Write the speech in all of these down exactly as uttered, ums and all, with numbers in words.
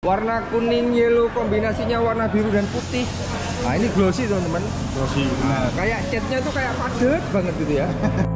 Warna kuning yellow kombinasinya warna biru dan putih. Nah ini glossy teman-teman. Glossy. Nah, kayak catnya tuh kayak padet banget gitu ya.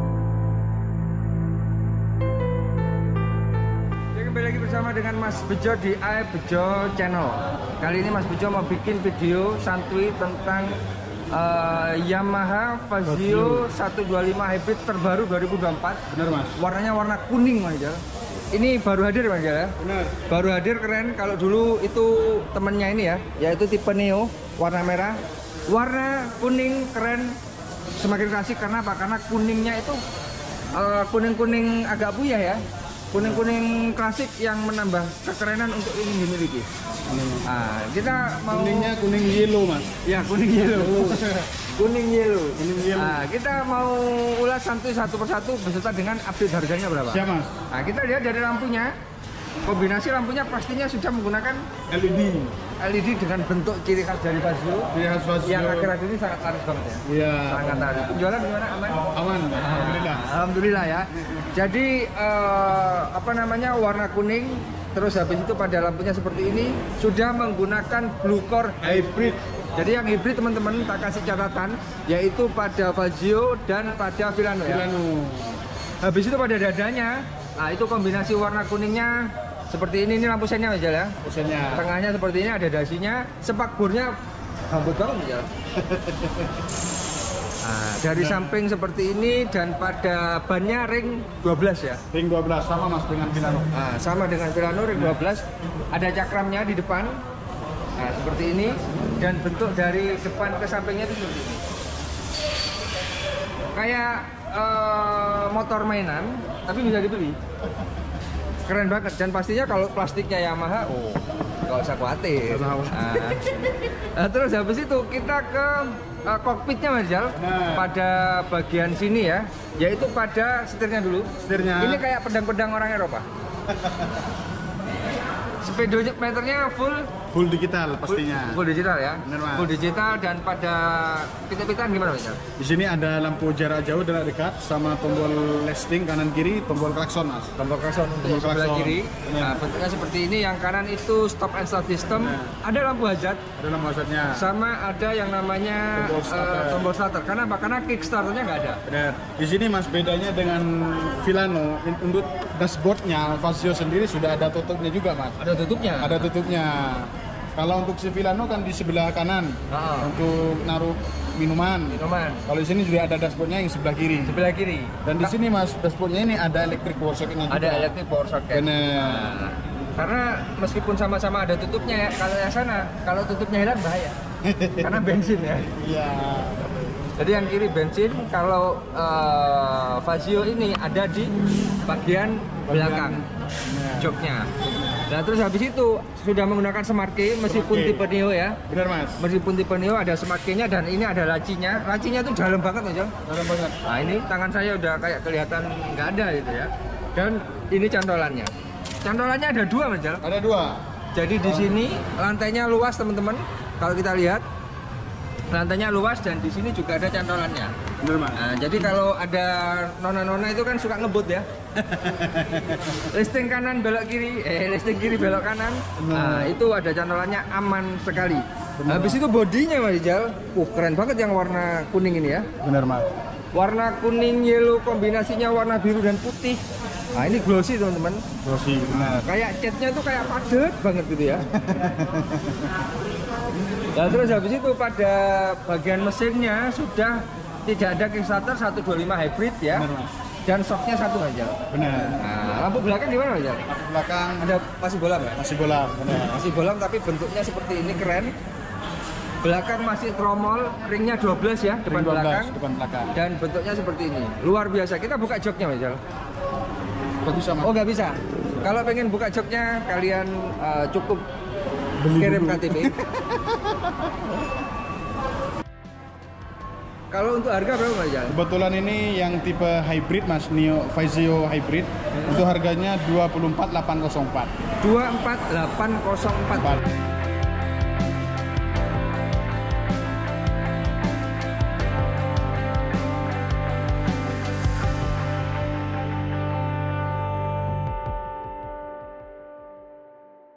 Jadi kembali lagi bersama dengan Mas Bejo di A E Bejo Channel. Kali ini Mas Bejo mau bikin video santuy tentang uh, Yamaha Fazio seratus dua puluh lima Hybrid terbaru dua ribu dua puluh empat. Bener Mas. Warnanya warna kuning Mas Jal. Ini baru hadir Mas Jal ya? Bener. Baru hadir, keren. Kalau dulu itu temennya ini ya, yaitu tipe Neo, warna merah. Warna kuning keren, semakin klasik karena apa? Karena kuningnya itu kuning-kuning uh, agak buyah ya. Kuning-kuning klasik yang menambah kekerenan untuk ingin dimiliki. Nah, kita mau Kuningnya kuning yellow Mas. Ya, kuning yellow. Kuning yellow. Kuning yellow. Nah, kita mau ulas santuy satu persatu beserta dengan update harganya berapa. Siap Mas. Nah, kita lihat dari lampunya. Kombinasi lampunya pastinya sudah menggunakan L E D. L E D dengan bentuk ciri khas dari Fazio. Ciri khas Fazio. Yang akhir-akhir ini sangat laris banget ya. Iya. Sangat laris. Penjualan gimana, aman? Aman. Alhamdulillah. Alhamdulillah ya. Jadi eh, apa namanya warna kuning. Terus habis itu pada lampunya seperti ini sudah menggunakan Blue Core Hybrid. Jadi yang hybrid teman-teman tak kasih catatan, yaitu pada Fazio dan pada Villano ya. Villano. Habis itu pada dadanya, nah itu kombinasi warna kuningnya seperti ini. Ini lampu sennya aja ya. Pusennya. Tengahnya seperti ini, ada dasinya. Spakbornya gambut banget aja. Nah, dari samping seperti ini dan pada bannya ring dua belas ya. Ring dua belas sama Mas dengan Villano. Nah, sama dengan Villano ring dua belas. Ada cakramnya di depan. Nah, seperti ini, dan bentuk dari depan ke sampingnya itu seperti ini. Kayak uh, motor mainan, tapi bisa dibeli. Keren banget, dan pastinya kalau plastiknya Yamaha, oh, nggak usah khawatir. Nah, nah, terus habis itu kita ke uh, kokpitnya Mas Jal. Nah. Pada bagian sini ya, yaitu pada setirnya dulu. Setirnya. Ini kayak pedang-pedang orang Eropa. Speedometernya full Full digital pastinya. full, full digital ya. Bener, Mas. Full digital, dan pada pita-pitaan gimana Mas? Di sini ada lampu jarak jauh dan dekat sama tombol listing kanan kiri, tombol klakson Mas. Tombol klakson untuk Tombol sebelah klakson. kiri. Bener. Nah, bentuknya seperti ini. Yang kanan itu stop and start system. Bener. Ada lampu hazard. Ada lampu hazardnya. Sama ada yang namanya Tombol starter. uh, tombol starter. Karena apa? Karena kickstarternya nggak ada. Benar. Di sini Mas bedanya dengan Villano, untuk dashboardnya Fazio sendiri sudah ada tutupnya juga Mas. Ada tutupnya. Ada tutupnya. Kalau untuk si Villano kan di sebelah kanan Ah. untuk naruh minuman. Minuman. Kalau di sini juga ada dashboardnya yang sebelah kiri. Sebelah kiri. Dan di sini Mas dashboardnya ini ada electric power socketnya juga. Ada electric power socket. Benar. Nah, karena meskipun sama-sama ada tutupnya ya, kalau yang sana kalau tutupnya hilang bahaya. Karena bensin ya. Iya. Jadi yang kiri bensin, kalau uh, Fazio ini ada di bagian belakang Nah. joknya. Nah terus habis itu sudah menggunakan smart key meskipun Smart key. tipe Neo ya. Benar Mas. Meskipun tipe Neo ada smart key-nya, dan ini ada lacinya. Lacinya tuh dalam banget aja. Dalam banget. Nah ini tangan saya udah kayak kelihatan nggak ada gitu ya. Dan ini cantolannya. Cantolannya ada dua Mas Jal. Ada dua. Jadi di sini lantainya luas teman-teman. Kalau kita lihat lantainya luas, dan di sini juga ada cantolannya. Benar Mas. Nah, jadi kalau ada nona-nona itu kan suka ngebut ya. Listing kanan belok kiri, eh listing kiri belok kanan. Nah, itu ada cantolannya, aman sekali. Benar. Habis itu bodinya Mas Jal. Uh, keren banget yang warna kuning ini ya. Benar Mas. Warna kuning yellow kombinasinya warna biru dan putih. Nah, ini glossy teman-teman. Glossy. Benar. Kayak catnya tuh kayak padet banget gitu ya. Nah, terus habis itu pada bagian mesinnya sudah tidak ada kickstarter seratus dua puluh lima hybrid ya. Benar Mas. Dan shocknya satu aja. Benar. Nah, lampu belakang gimana Mas? Lampu belakang Ada masih bolam ya? masih bola. Benar. Masih bolam tapi bentuknya seperti ini, keren. Belakang masih tromol, ringnya dua belas ya, depan Ring dua belas, belakang. depan belakang. Dan bentuknya seperti ini. Luar biasa. Kita buka joknya Mas. Nggak bisa Mas. Oh, nggak bisa. Kalau pengen buka joknya, kalian uh, cukup Beli kirim dulu. K T P. Kalau untuk harga berapa Mas Jal? Kebetulan ini yang tipe hybrid Mas, Neo Fazio hybrid. Untuk harganya dua puluh empat delapan nol empat. dua empat delapan nol empat.